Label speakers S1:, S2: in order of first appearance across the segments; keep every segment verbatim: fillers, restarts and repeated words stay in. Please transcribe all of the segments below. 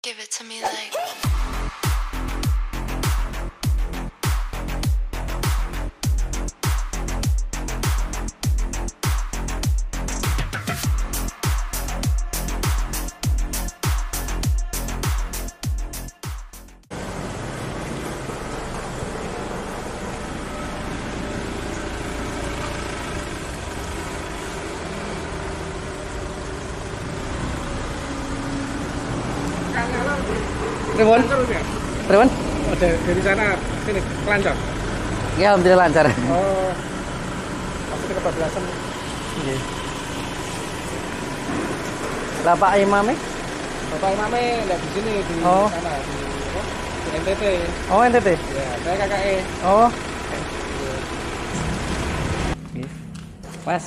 S1: Give it to me like.
S2: Prewon? Prewon?
S3: Oh, dari, dari sana sini lancar.
S2: Ya, alhamdulillah lancar.
S3: Oh, maksudnya kebablasan.
S2: Iya. Lah Pak Imame?
S3: Bapak Imame enggak di sini, di
S2: Oh.
S3: sana, di, apa? Di N T T.
S2: Oh, N T T.
S3: Ya, saya K K E.
S2: Oh. Pas.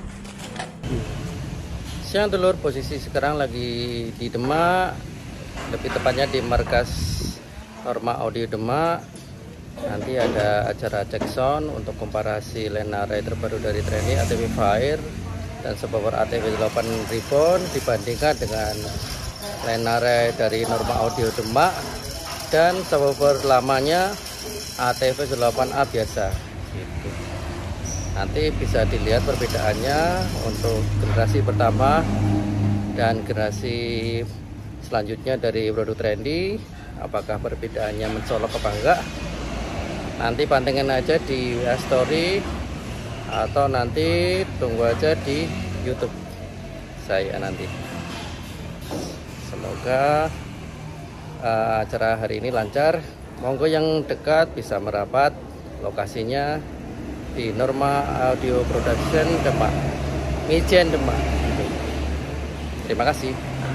S2: Siang dulur, posisi sekarang lagi di Demak, lebih tepatnya di markas Norma Audio Demak. Nanti ada acara cek sound untuk komparasi Lenare terbaru dari Trendy A T V Fire dan subwoofer A T V delapan Ribbon dibandingkan dengan Lenare dari Norma Audio Demak dan subwoofer lamanya A T V delapan A biasa gitu. Nanti bisa dilihat perbedaannya untuk generasi pertama dan generasi selanjutnya dari produk Trendy, apakah perbedaannya mencolok apa enggak. Nanti pantengin aja di story atau nanti tunggu aja di YouTube saya nanti. Semoga uh, acara hari ini lancar. Monggo yang dekat bisa merapat, lokasinya di Norma Audio Production Demak, Mijen Demak. Terima kasih.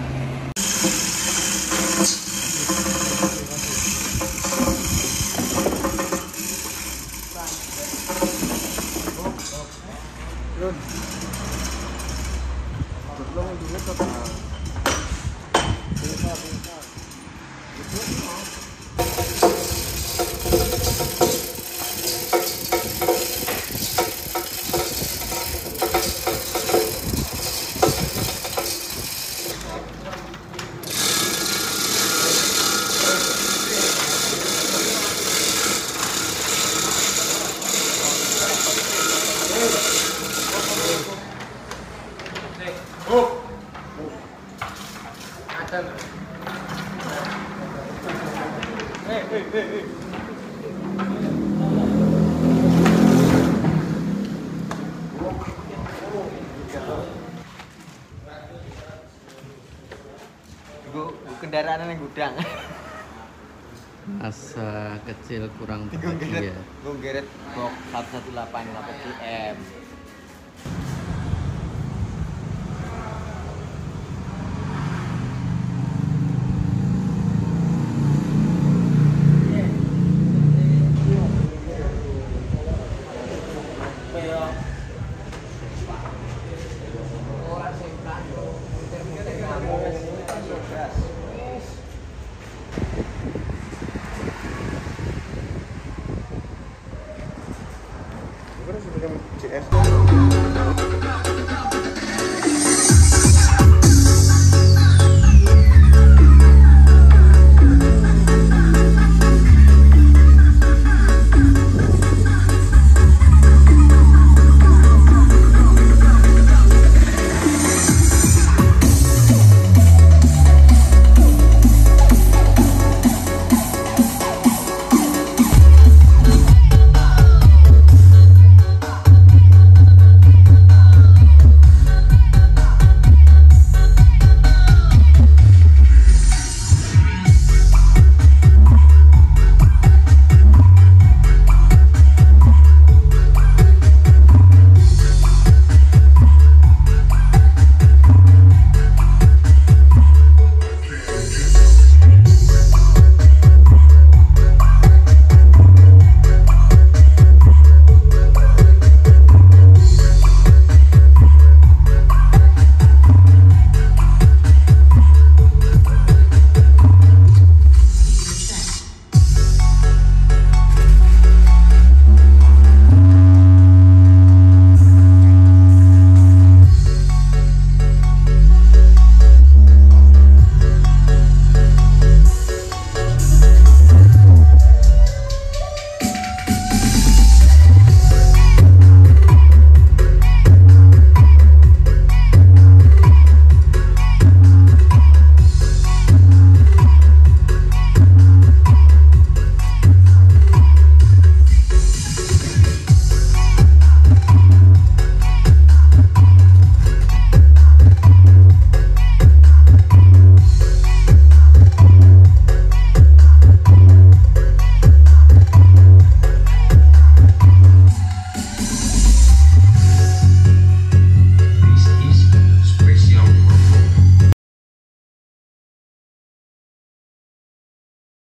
S4: Kendaraan yang gudang.
S2: Masa kecil kurang
S4: Gue
S2: bahagia.
S4: geret box satu satu delapan delapan M.